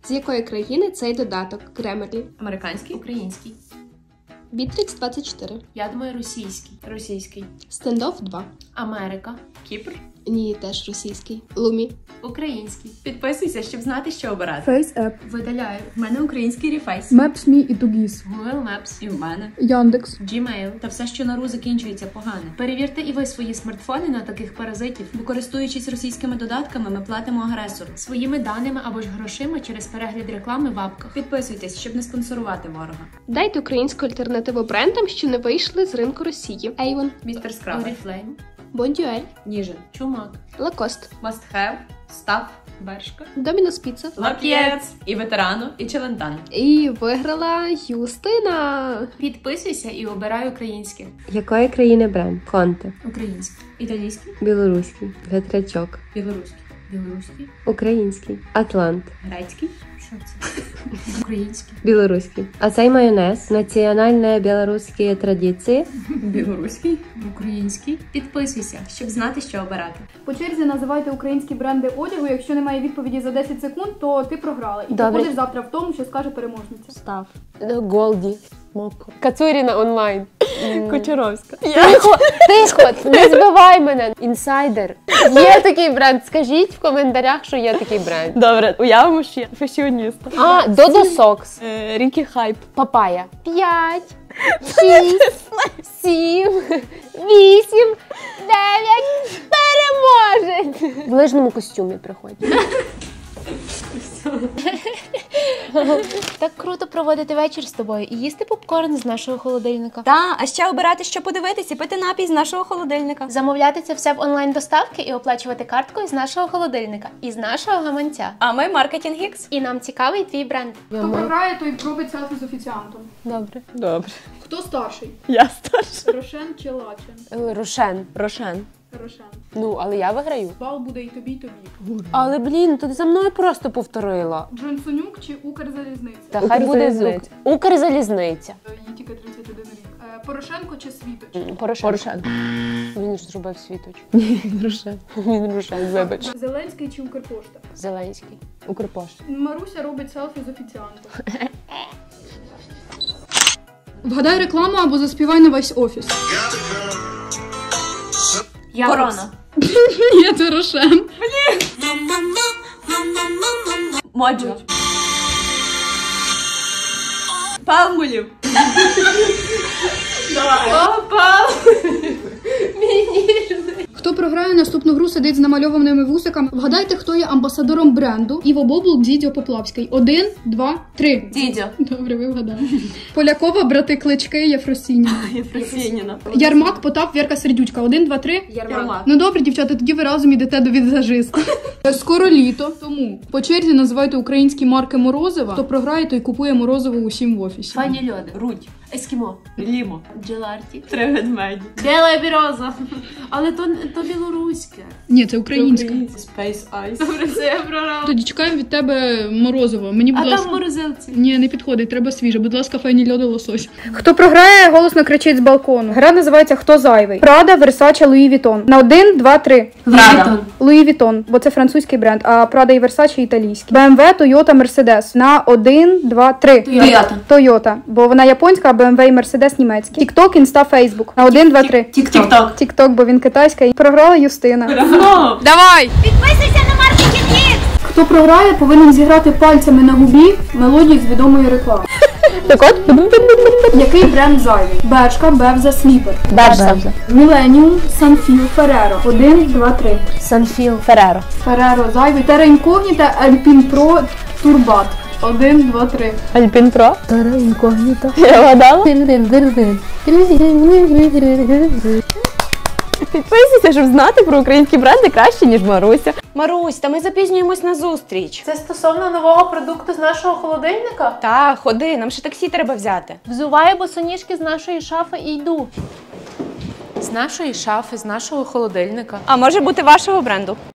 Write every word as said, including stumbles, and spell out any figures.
З якої країни цей додаток? Grammarly. Американський? Український. Бітрікс двадцять чотири. Я думаю, російський. Російський. Стендофф два. Америка. Кіпр. Ні, теж російський. Лумі. Український. Підписуйся, щоб знати, що обирати. FaceApp. Видаляю. В мене український рефейс. Maps.me і Tugis. Google Maps. І в мене. Яндекс. Gmail. Та все, що на ру закінчується погано. Перевірте і ви свої смартфони на таких паразитів. Бо користуючись російськими додатками, ми платимо агресору. Своїми даними або ж грошима через перегляд реклами в апках. Підписуйтесь, щоб не спонсорувати ворога. Дайте українську альтернативу брендам, що не вийшли з ринку Росії. Avon. Містер Скраб. Oriflame. Бондюель. Ніжин. Чумак. Лакост. Must have. Став. Бершка. Домінос Піца. Лап'єц. І ветерану, і челентан. І виграла Юстина. Підписуйся і обирай українське. Якої країни бренд? Конте. Українське. Італійське. Білоруський. Ветрячок. Білоруське. Білоруський. Український. Атлант. Грецький. Що це? Український. Білоруський. А цей майонез. Національні білоруські традиції. Білоруський. Український. Підписуйся, щоб знати, що обирати. По черзі називайте українські бренди одягу. Якщо немає відповіді за десять секунд, то ти програла. І Добре. походиш завтра в тому, що скаже переможниця. Став. Голді. Моко. Кацуріна онлайн. Кочаровська. Тихо, тихо, не збивай мене. Інсайдер. Є такий бренд. Скажіть в коментарях, що є такий бренд. Добре, уявимо, що я фешіоніста. А, Додо Сокс. Е, Рікі Хайп. Папая. П'ять, шість, сім, вісім, дев'ять. Переможець. В лижному костюмі приходь. Так круто проводити вечір з тобою і їсти попкорн з нашого холодильника. Та, а ще обирати, що подивитись і пити напій з нашого холодильника. Замовляти це все в онлайн-доставки і оплачувати карткою з нашого холодильника і з нашого гаманця. А ми Маркетинг Ікс. І нам цікавий твій бренд. Хто програє, той робить селфі з офіціантом. Добре. Добре. Хто старший? Я старша. Рошен чи Лачен? Е, Рошен. Рошен. Рошен. Ну, але я виграю. Бал буде і тобі, і тобі. Але, блін, ти за мною просто повторила. Джонсонюк чи Укрзалізниця? Та хай буде звук. Укрзалізниця. Їй тільки тридцять один рік. Е, Порошенко чи Світоч? Порошенко. Порошенко. Він ж зробив світоч. Ні, він Рошен. Він Рошен, вибач. Зеленський чи Укрпошта? Зеленський. Укрпошта. Маруся робить селфі з офіціантом. Вгадай рекламу або заспівай на весь офіс. Я Корона. Ні, це Рошен. Моджо. Палмулів. Хто програє наступну гру, сидить з намальованими вусиками. Вгадайте, хто є амбасадором бренду. Іво Бобул, Дідьо Поплавський. Один, два, три. Дідьо. Добре, ви вгадали. Полякова, брати Клички, Єфросініна. Єфросініна. Ярмак, Потап, Вірка Сердючка. Один, два, три. Ярмак. Ну добре, дівчата, тоді ви разом йдете до візажиста. Скоро літо, тому по черзі називайте українські марки морозива. Хто програє, той купує морозиво усім в офісі. Пані льоди. Рудь. Ескімо. Лімо. Джеларті. Три ведмеді. Біла біроза. Але то, то білоруське. Ні, це українська. Space Ice. Добре, це я програла. Тоді чекаємо від тебе морозиво. Мені, будь А ласка. там в морозилці. Ні, не підходить, треба свіже. Будь ласка, файні льоди лосось. Хто програє, голосно кричить з балкону. Гра називається «Хто зайвий?». Прада, Версаче, Луї Вітон. На один, два, три. Прада. Луї Вітон, бо це французький бренд, а Прада і Версаче італійський. Бе ем ве, Тойота, Мерседес. На один, два, три. Тойота. Тойота, бо вона японська, а Бе ем ве і Мерседес німецький. Тік-ток, Інста, Фейсбук. На один, два, три. Тік-ток. Тік-ток, бо він китайська. І програла Юстина. Знову. Давай! Підписуйся на Маркетинг Ікс. Хто програє, повинен зіграти пальцями на губі мелодію з відомої реклами. Так от? Який бренд зайвий? Бершка, Бевза, Сліпер. Берша. Міленіум, Санфіл, Фереро. Один, два, три. Санфіл. Фереро. Фереро зайвий. Терра Інкогніта, Альпін Про, Турбат. Один, два, три. Альпін Про. Тара інкогніта. Я вгадала? Підписуйся, щоб знати про українські бренди краще, ніж Маруся. Марусь, та ми запізнюємось на зустріч. Це стосовно нового продукту з нашого холодильника? Та, ходи, нам ще таксі треба взяти. Взуваю босоніжки з нашої шафи і йду. З нашої шафи, з нашого холодильника. А може бути вашого бренду?